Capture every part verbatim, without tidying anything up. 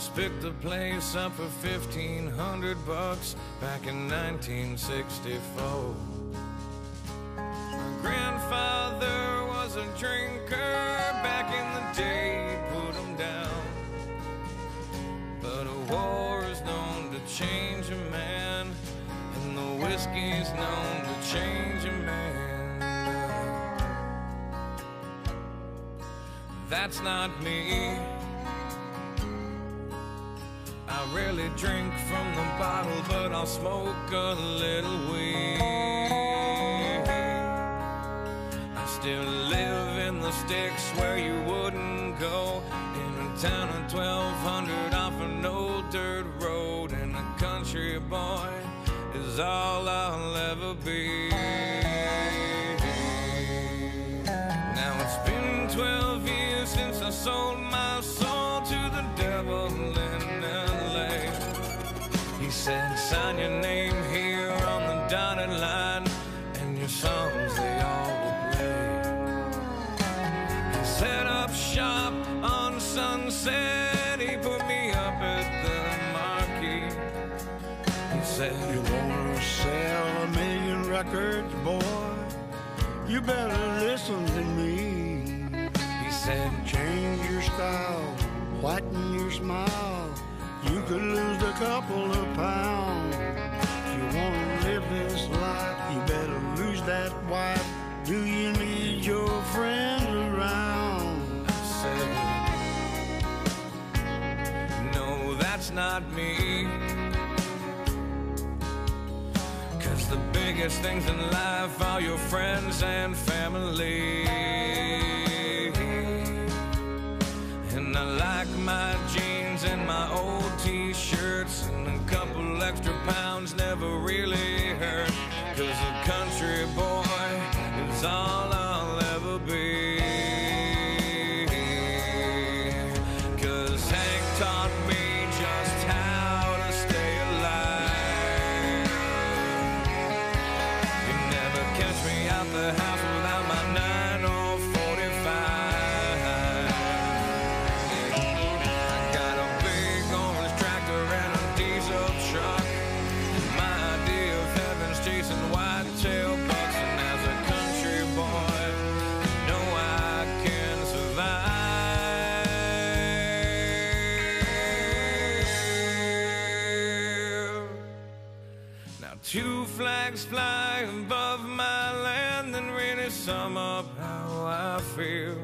Picked the place up for fifteen hundred bucks back in nineteen sixty-four. My grandfather was a drinker back in the day, he put him down. But a war is known to change a man, and the whiskey's known to change a man. That's not me. I rarely drink from the bottle, but I'll smoke a little weed. I still live in the sticks where you wouldn't go, in a town of twelve hundred off an old dirt road, and a country boy is all I'll ever be. Now it's been twelve years since I sold my soul to the devil in L A. He said, sign your name here on the dotted line, and your songs, they all will play. He set up shop on Sunset, he put me up at the Marquee. He said, you wanna sell a million records, boy? You better listen to me. He said, change your style, whiten your smile. You could lose a couple of pounds. If you wanna live this life, you better lose that wife. Do you need your friends around? I said, no, that's not me. Cause the biggest things in life are your friends and family. And I like my jeans and my old t-shirts, and a couple extra pounds never really hurt. Cause a country boy is all I'll ever be. Cause Hank taught me just how to stay alive. You never catch me out the house without my nine or forty-five. Chasing whitetail bucks, and as a country boy, you know I can survive. Now two flags fly above my land and really sum up how I feel.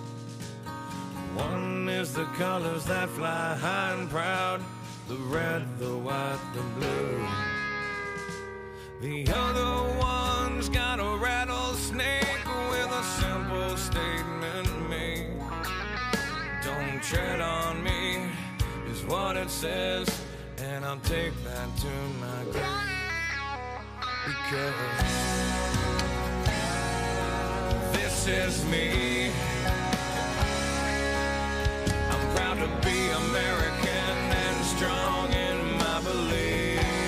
One is the colors that fly high and proud, the red, the white, the blue. The other one's got a rattlesnake with a simple statement made. Don't tread on me is what it says, and I'll take that to my grave. Because this is me. I'm proud to be American and strong in my belief.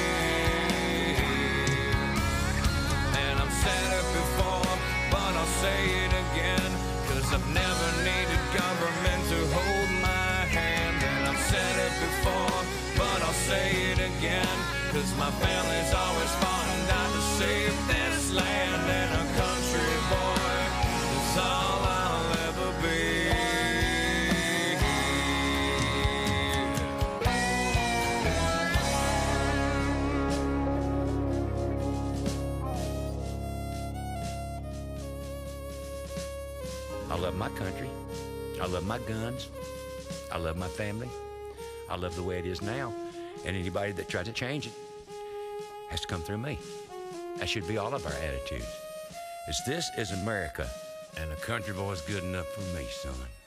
Said it before, but I'll say it again, cause I've never needed government to hold my hand. And I've said it before, but I'll say it again, cause my family's always fought and died to save this land. And a country boy is all I'll ever be. I love my country. I love my guns. I love my family. I love the way it is now. And anybody that tries to change it has to come through me. That should be all of our attitudes. Is this is America, and a country boy's good enough for me, son.